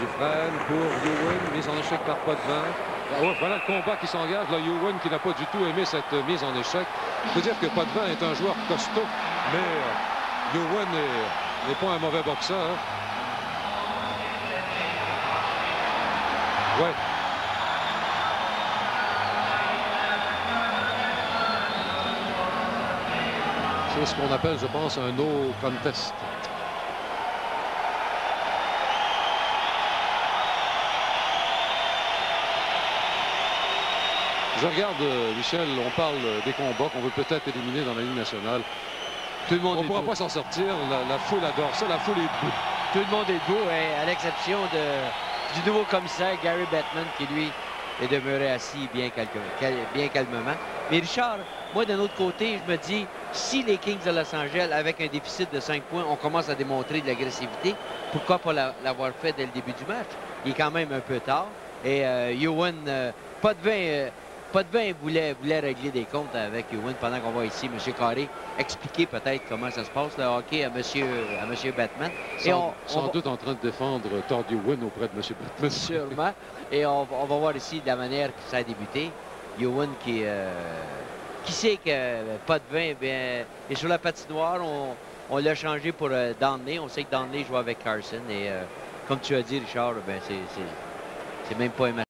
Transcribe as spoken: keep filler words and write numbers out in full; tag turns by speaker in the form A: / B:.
A: Dufresne pour Youn, mise en échec par Potvin. Ah ouais, voilà le combat qui s'engage. Là, Youn qui n'a pas du tout aimé cette mise en échec. Je peux dire que Potvin est un joueur costaud, mais euh, Youn n'est pas un mauvais boxeur. Hein. Ouais. C'est ce qu'on appelle, je pense, un no contest. Je regarde, euh, Michel, on parle des combats qu'on veut peut-être éliminer dans la Ligue nationale.
B: Tout le monde
A: on ne pourra pas s'en sortir. La, la foule adore ça. La foule est debout.
B: Tout le monde est debout, hein, à l'exception de, du nouveau commissaire, Gary Bettman, qui, lui, est demeuré assis bien, calme, bien calmement. Mais Richard, moi, d'un autre côté, je me dis, si les Kings de Los Angeles, avec un déficit de cinq points, on commence à démontrer de l'agressivité, pourquoi pas l'avoir fait dès le début du match? Il est quand même un peu tard. Et euh, Youn, euh, Potvin... Euh, Potvin voulait, voulait régler des comptes avec Youn pendant qu'on va ici, M. Carré, expliquer peut-être comment ça se passe, le hockey, à M. à Monsieur Bettman.
A: Sans,
B: Et on,
A: sans
B: on
A: doute va... en train de défendre Todd Youn auprès de M. Bettman.
B: Sûrement. Et on, on va voir ici de la manière que ça a débuté. Youn qui, euh, qui sait que Potvin bien, est sur la patinoire. On, on l'a changé pour euh, Downey. On sait que Downey joue avec Carson. Et euh, comme tu as dit, Richard, ben c'est même pas un match.